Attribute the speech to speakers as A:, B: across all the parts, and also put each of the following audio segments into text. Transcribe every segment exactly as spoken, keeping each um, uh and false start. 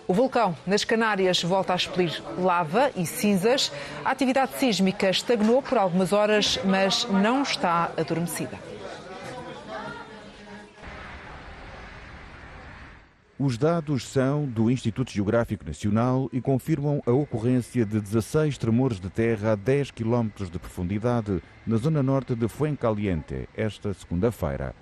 A: O vulcão nas Canárias volta a expelir lava e cinzas. A atividade sísmica estagnou por algumas horas, mas não está adormecida.
B: Os dados são do Instituto Geográfico Nacional e confirmam a ocorrência de dezasseis tremores de terra a dez quilómetros de profundidade na zona norte de Fuencaliente, esta segunda-feira.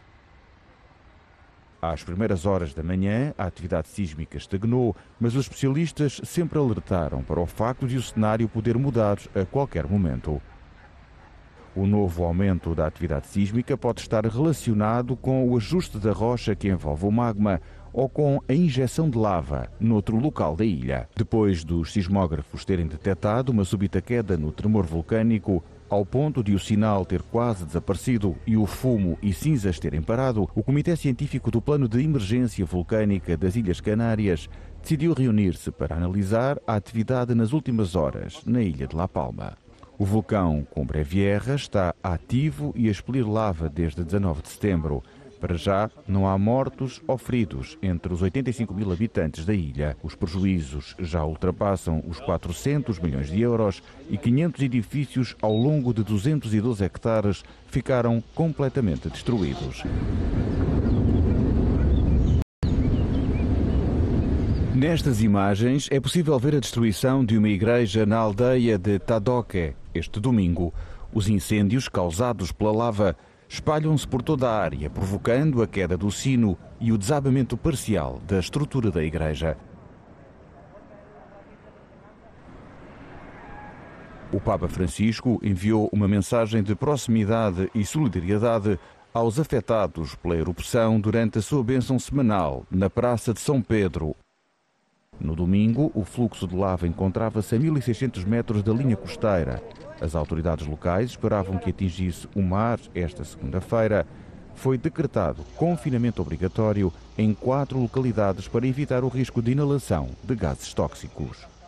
B: Às primeiras horas da manhã, a atividade sísmica estagnou, mas os especialistas sempre alertaram para o facto de o cenário poder mudar a qualquer momento. O novo aumento da atividade sísmica pode estar relacionado com o ajuste da rocha que envolve o magma ou com a injeção de lava noutro local da ilha. Depois dos sismógrafos terem detectado uma súbita queda no tremor vulcânico, ao ponto de o sinal ter quase desaparecido e o fumo e cinzas terem parado, o Comitê Científico do Plano de Emergência Vulcânica das Ilhas Canárias decidiu reunir-se para analisar a atividade nas últimas horas na ilha de La Palma. O vulcão Cumbre Vieja está ativo e a expelir lava desde dezanove de setembro. Para já, não há mortos ou feridos entre os oitenta e cinco mil habitantes da ilha. Os prejuízos já ultrapassam os quatrocentos milhões de euros e quinhentos edifícios ao longo de duzentos e doze hectares ficaram completamente destruídos. Nestas imagens é possível ver a destruição de uma igreja na aldeia de Tadoque. Este domingo, os incêndios causados pela lava espalham-se por toda a área, provocando a queda do sino e o desabamento parcial da estrutura da igreja. O Papa Francisco enviou uma mensagem de proximidade e solidariedade aos afetados pela erupção durante a sua bênção semanal na Praça de São Pedro. No domingo, o fluxo de lava encontrava-se a mil e seiscentos metros da linha costeira. As autoridades locais esperavam que atingisse o mar esta segunda-feira. Foi decretado confinamento obrigatório em quatro localidades para evitar o risco de inalação de gases tóxicos.